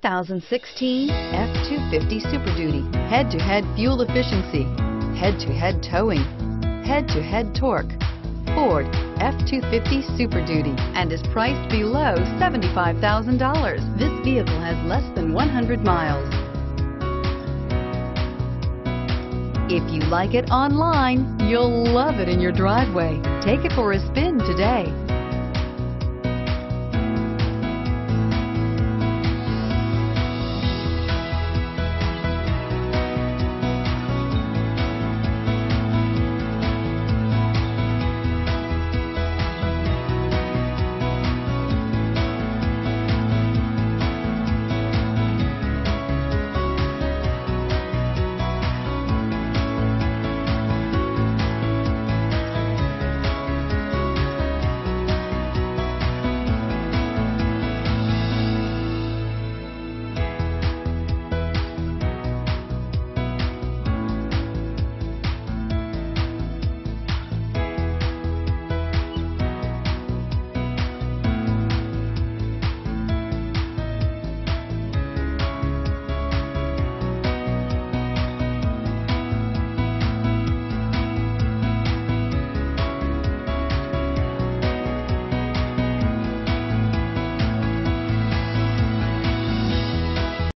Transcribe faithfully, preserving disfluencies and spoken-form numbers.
thousand sixteen F two fifty Super Duty. Head-to-head fuel efficiency, head-to-head towing, head-to-head torque. Ford F two fifty Super Duty and is priced below seventy-five thousand dollars. This vehicle has less than one hundred miles. If you like it online, you'll love it in your driveway. Take it for a spin today.